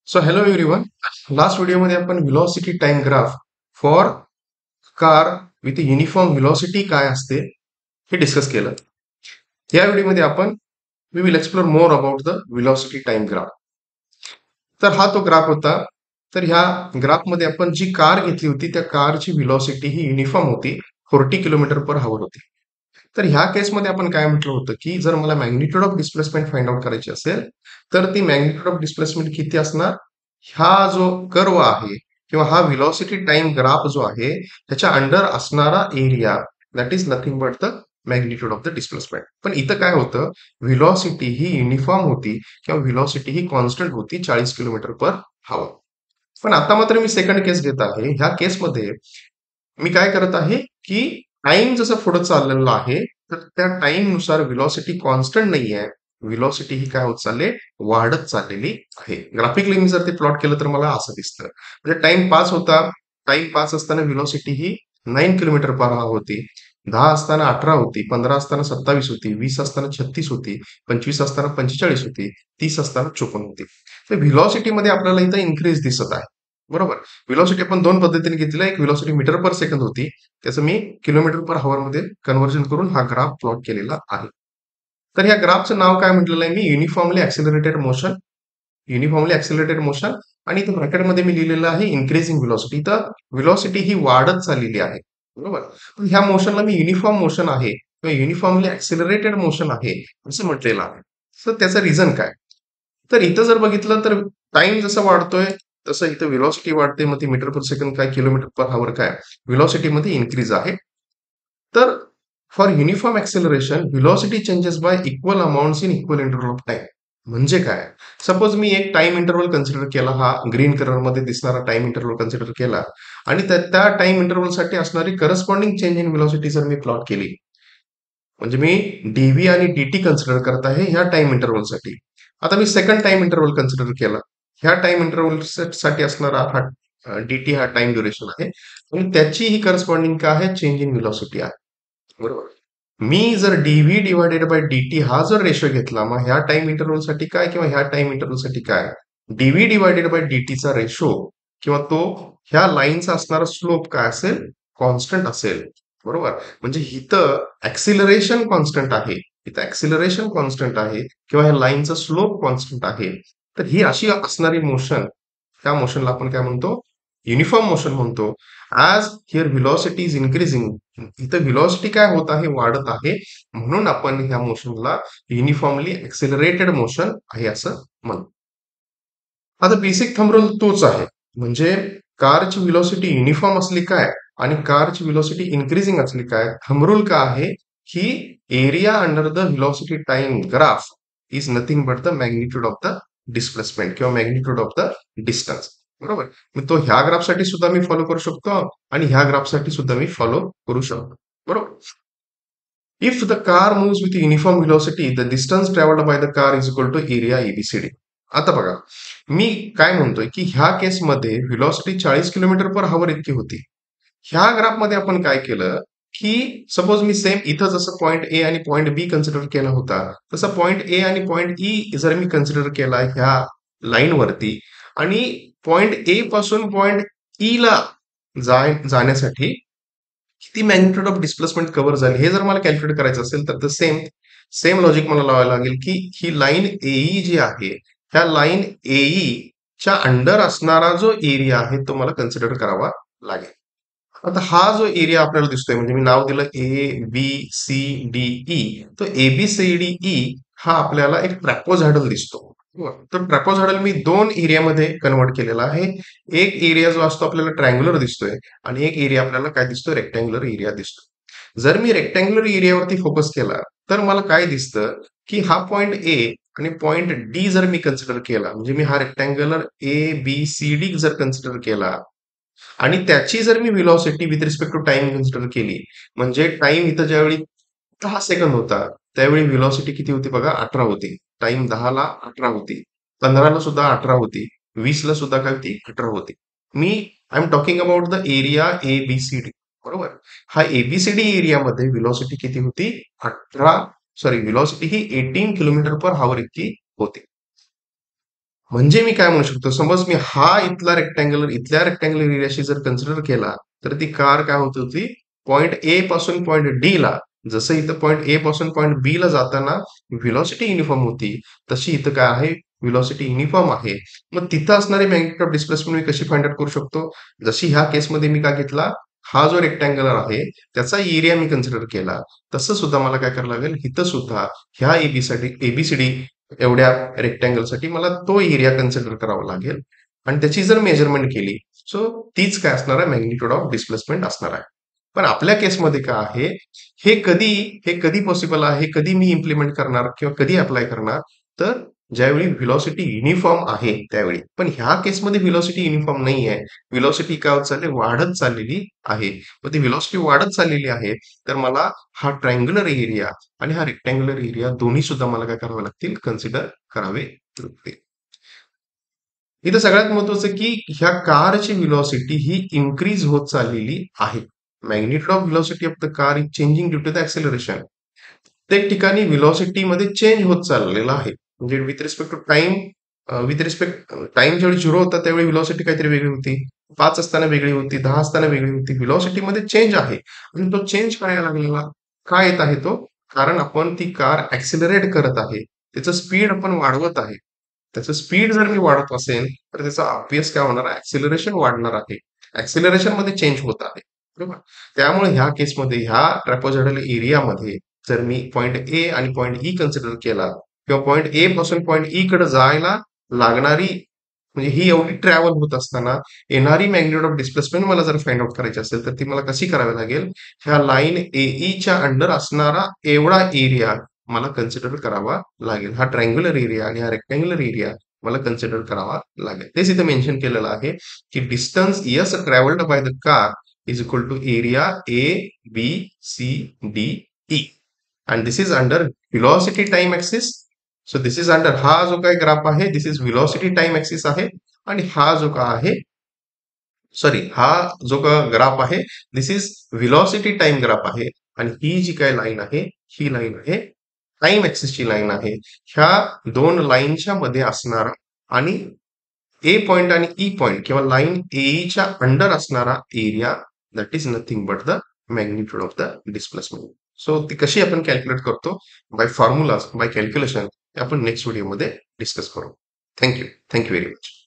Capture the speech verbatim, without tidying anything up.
So hello everyone. Last व्हिडिओमध्ये आपण velocity time graph for car with uniform velocity काय असते हे डिस्कस केलं. या व्हिडिओमध्ये आपण we will explore more about the velocity time graph. तर हा तो ग्राफ होता. तर ह्या ग्राफमध्ये आपण जी कार घेतली होती त्या कारची व्हिलॉसिटी ही युनिफॉर्म होती, फोर्टी किलोमीटर पर हवर होती. तर ह्या केसमध्ये आपण काय म्हटलं होतं की जर मला magnitude of displacement find out करायची असेल तर ती मॅग्निट्यूड ऑफ डिस्प्लेसमेंट किती असणार, हा जो कर्व आहे किंवा हा व्हिलॉसिटी टाइम ग्राफ जो आहे त्याच्या अंडर असणारा area that is nothing but the magnitude of the displacement. पण इथं काय होतं, व्हिलॉसिटी ही युनिफॉर्म होती किंवा व्हिलॉसिटी ही कॉन्स्टंट होती चाळीस किलोमीटर पर हवर. पण आता मात्र मी सेकंड केस घेत आहे. ह्या केसमध्ये मी काय करत आहे की टाइम जसं पुढे चाललेला आहे तर त्या टाइम नुसार व्हिलॉसिटी कॉन्स्टंट नाही आहे, व्हिलॉसिटी ही काय होत चालली, वाढत चाललेली आहे. ग्राफिकली मी जर ते प्लॉट केलं तर मला असं दिसतं. म्हणजे टाइम पाच होता, टाइम पाच असताना व्हिलॉसिटी ही नाईन किलोमीटर पर आवर होती, दहा असताना अठरा होती, पंधरा असताना सत्तावीस होती, वीस असताना छत्तीस होती, पंचवीस असताना पंचेचाळीस होती, तीस असताना चोपन्न होती. तर व्हिलॉसिटीमध्ये आपल्याला इथं इन्क्रीज दिसत आहे. बरोबर. व्हिलॉसिटी आपण दोन पद्धतीने घेतलेला, एक व्हिलॉसिटी मीटर पर सेकंद होती, त्याचं मी किलोमीटर पर हवर मध्ये कन्व्हर्जन करून हा ग्राफ प्लॉट केलेला आहे. तर ह्या ग्राफचं नाव काय म्हटलेलं आहे मी, uniformly accelerated motion. Uniformly accelerated motion आणि इथं ब्रॅकेटमध्ये मी लिहिलेलं आहे इन्क्रीजिंग व्हिलॉसिटी. तर व्हिलॉसिटी ही वाढत चाललेली आहे. बरोबर. पण ह्या मोशनला मी युनिफॉर्म मोशन आहे किंवा युनिफॉर्मली ऍक्सिलरेटेड मोशन आहे असं म्हटलेलं आहे. तर त्याचं रिझन काय, तर इथं जर बघितलं तर टाइम जसं वाढतोय तसं इथं व्हिलॉसिटी वाढते. मग ती मीटर पर सेकंड काय, किलोमीटर पर हवर काय, व्हिलॉसिटी मध्ये इन्क्रीज आहे. तर for uniform acceleration velocity changes by equal amounts in equal interval of time. म्हणजे काय, सपोज मी एक टाइम इंटरव्हल कन्सिडर केला, हा ग्रीन कलर मध्ये दिसणारा टाइम इंटरव्हल कन्सिडर केला आणि त्या त्या टाइम इंटरव्हलसाठी असणारी करस्पॉन्डिंग चेंज इन व्हिलॉसिटी जर मी प्लॉट केली, म्हणजे मी डीव्ही आणि डीटी कन्सिडर करत आहे ह्या टाइम इंटरव्हलसाठी. आता मी सेकंड टाइम इंटरव्हल कन्सिडर केला, ह्या टाइम इंटरव्हल साठी असणारा हा डीटी हा टाइम ड्युरेशन आहे आणि त्याची ही करस्पॉन्डिंग काय आहे, चेंज इन व्हिलॉसिटी आहे. बरोबर. मी जर डीव्ही डिवायडेड बाय डीटी हा जर रेशो घेतला, मग ह्या टाइम इंटरव्हलसाठी काय किंवा ह्या टाइम इंटरव्हलसाठी काय, डीव्ही डिवायडेड बाय डीटीचा रेशो किंवा तो ह्या लाईनचा असणारा स्लोप काय असेल, कॉन्स्टंट असेल. बरोबर. म्हणजे इथं ऍक्सिलरेशन कॉन्स्टंट आहे, इथं ऍक्सिलरेशन कॉन्स्टंट आहे किंवा ह्या लाईनचा स्लोप कॉन्स्टंट आहे. तर ही अशी असणारी मोशन, त्या मोशनला आपण काय म्हणतो, युनिफॉर्म मोशन म्हणतो. As here velocity is increasing, इथं व्हिलॉसिटी काय होत आहे, वाढत आहे, म्हणून आपण ह्या मोशनला युनिफॉर्मली ऍक्सिलरेटेड मोशन आहे असं म्हणतो. आता बेसिक थंब रूल तोच आहे. म्हणजे कारची व्हिलॉसिटी युनिफॉर्म असली काय आणि कारची व्हिलॉसिटी इन्क्रीजिंग असली काय, थंब रूल का आहे की area under the velocity time graph is nothing but the magnitude of the displacement किंवा मॅग्निट्यूड ऑफ द डिस्टन्स. बरोबर. मग तो ह्या ग्राफसाठी सुद्धा मी फॉलो करू शकतो आणि ह्या ग्राफसाठी सुद्धा मी फॉलो करू शकतो. बरोबर. If the car moves with uniform velocity the distance travelled by the car is equal to area ABCD. आता बघा, मी काय म्हणतोय की ह्या केसमध्ये व्हिलॉसिटी चाळीस किलोमीटर पर हवर इतकी होती. ह्या ग्राफमध्ये आपण काय केलं की सपोज मी सेम इथं जसं पॉईंट ए आणि पॉईंट बी कन्सिडर केला होता, तसं पॉईंट ए आणि पॉईंट ई जर मी कन्सिडर केला ह्या लाईन वरती आणि पॉईंट ए पासून पॉईंट ई ला जाय जाण्यासाठी किती मॅग्निट्यूड ऑफ डिस्प्लेसमेंट कव्हर झाली हे जर मला कॅल्क्युलेट करायचं असेल तर सेम सेम लॉजिक मला लावायला लागेल की ही लाईन एई जी आहे, ह्या लाईन एई च्या अंडर असणारा जो एरिया आहे तो मला कन्सिडर करावा लागेल. आता हा जो एरिया आपल्याला दिसतोय, म्हणजे मी नाव दिलं A B C D E, तो A B C D E हा आपल्याला एक ट्रॅपोझायडल दिसतो. तर ट्रॅपोझायडल मी दोन एरियामध्ये कन्वर्ट केलेला आहे. एक एरिया जो असतो आपल्याला ट्रँग्युलर दिसतोय आणि एक एरिया आपल्याला काय दिसतोय, रेक्टँग्युलर एरिया दिसतो. जर मी रेक्टँग्युलर एरियावरती फोकस केला तर मला काय दिसतं की हा पॉइंट ए आणि पॉइंट डी जर मी कन्सिडर केला, म्हणजे मी हा rectangular A B C D जर कन्सिडर केला आणि त्याची जर मी velocity with respect to time consider केली, म्हणजे टाइम इथं ज्यावेळी दहा सेकंद होता त्यावेळी व्हिलॉसिटी किती होती बघा, अठरा होती. टाइम दहा ला अठरा होती, पंधरा ला सुद्धा अठरा होती, वीस ला सुद्धा काय होती, अठरा होती. मी I am talking about the area A B C D. बरोबर. हा एबीसीडी एरियामध्ये व्हिलॉसिटी किती होती, अठरा, सॉरी व्हिलॉसिटी ही अठरा किलोमीटर पर हवर इतकी होती. म्हणजे मी काय म्हणू शकतो, समज मी हा इथला रेक्टँग्युलर इथल्या रेक्टँग्युलर एरियाशी जर कन्सिडर केला, तर ती कार काय होत होती, पॉइंट ए पासून पॉइंट डी ला, जसं इथं पॉइंट ए पासून पॉइंट बी ला जाताना व्हेलॉसिटी युनिफॉर्म होती, तशी इथं काय आहे, व्हेलॉसिटी युनिफॉर्म आहे. मग तिथं असणारी मॅग्नेटिक ऑफ डिस्प्लेसमेंट मी कशी फाइंड आउट करू शकतो? जशी ह्या केसमध्ये मी काय घेतला, हा जो रेक्टँग्युलर आहे त्याचा एरिया मी कन्सिडर केला, तसं सुद्धा मला काय करावं लागेल, इथं सुद्धा ह्या एबीसाठी एबीसीडी एवढ्या रेक्टँगलसाठी मला तो एरिया कन्सिडर करावा लागेल आणि त्याची जर मेजरमेंट केली, सो तीच काय असणार आहे, मॅग्निट्यूड ऑफ डिस्प्लेसमेंट असणार आहे. पण आपल्या केसमध्ये काय आहे, हे कधी हे कधी पॉसिबल आहे, कधी मी इम्प्लिमेंट करणार किंवा कधी अप्लाय करणार, तर ज्यावेळी व्हेलॉसिटी युनिफॉर्म आहे त्यावेळी. पण ह्या केसमध्ये व्हेलॉसिटी युनिफॉर्म नाही आहे. व्हेलॉसिटी काय होत चालली, वाढत चाललेली आहे. मग ती व्हेलॉसिटी वाढत चाललेली आहे, तर मला हा ट्रायंग्युलर एरिया आणि हा रेक्टँग्युलर एरिया दोन्ही सुद्धा मला काय करावे लागतील, कन्सिडर करावे लागतील. इथं सगळ्यात महत्वाचं की ह्या कारची व्हेलॉसिटी ही इन्क्रीज होत चाललेली आहे. Magnitude of velocity of the car is changing due to the acceleration. प्रत्येक ठिकाणी व्हेलॉसिटी मध्ये चेंज होत चाललेला आहे. म्हणजे with respect to time, with respect time ज्यावेळी झिरो होता त्यावेळी व्हेलॉसिटी काहीतरी वेगळी होती, पाच असताना वेगळी होती, दहा असताना वेगळी होती. व्हेलॉसिटी मध्ये चेंज आहे आणि तो चेंज काय लागलेला, काय येत आहे तो, कारण आपण ती कार ऍक्सिलरेट करत आहे, त्याचं स्पीड आपण वाढवत आहे. त्याचं स्पीड जर मी वाढत असेल तर त्याचा ऑब्वियस काय होणार आहे, ऍक्सिलरेशन वाढणार आहे. ऍक्सिलरेशन मध्ये चेंज होत आहे, बरोबर. त्यामुळे ह्या केसमध्ये ह्या ट्रॅपोझॉइडल एरियामध्ये जर मी पॉइंट ए आणि पॉइंट ई कन्सिडर केला किंवा पॉइंट ए पासून पॉइंट ई कडे जायला लागणारी, म्हणजे ही एवढी ट्रॅव्हल होत असताना येणारी मॅग्निट्यूड ऑफ डिस्प्लेसमेंट मला जर फाइंड आउट करायची असेल तर ती मला कशी करावी लागेल, ह्या लाईन एईच्या अंडर असणारा एवढा एरिया मला कन्सिडर करावा लागेल. हा ट्रायंग्युलर एरिया आणि हा रेक्टँग्युलर एरिया मला कन्सिडर करावा लागेल. तेच इथे मेन्शन केलेलं आहे की distance yes travelled by the car is equal to area A B C D E and this is under velocity time axis. So this is under, हा जो काही ग्राफ आहे this is velocity time axis आहे आणि हा जो का आहे, सॉरी, हा जो का ग्राफ आहे this is velocity time graph आहे आणि ही जी काही लाईन आहे ही लाईन आहे टाइम ऍक्सिसची लाईन आहे. ह्या दोन लाईनच्या मध्ये असणारा आणि ए पॉइंट आणि ई पॉइंट किंवा लाईन एईच्या अंडर असणारा area, that is nothing but the magnitude of the displacement. So ती कशी आपण कॅल्क्युलेट करतो, बाय फॉर्म्युलाज, बाय कॅल्क्युलेशन, आपण नेक्स्ट व्हिडिओमध्ये डिस्कस करू. Thank you thank you very much.